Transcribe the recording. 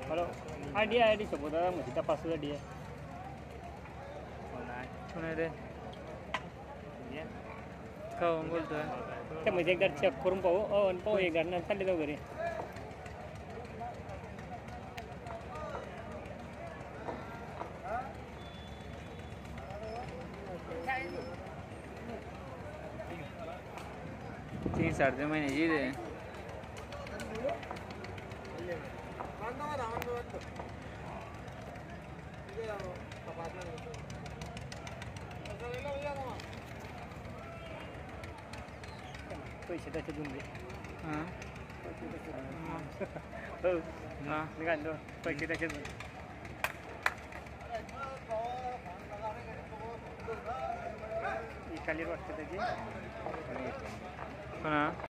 hello हा D आहे D सोबत म्हणजे तपासचा डी आहे कोण रे का बोलतोय त्या म्हणजे एकदा चेक करून पाहू एक गाडी चालले जाऊ घरी 3-4 महिन्याची रे पैसे त्याचे देऊन दे हां निघालो पैसे त्याचे खाली वाटतं त्याची पुन्हा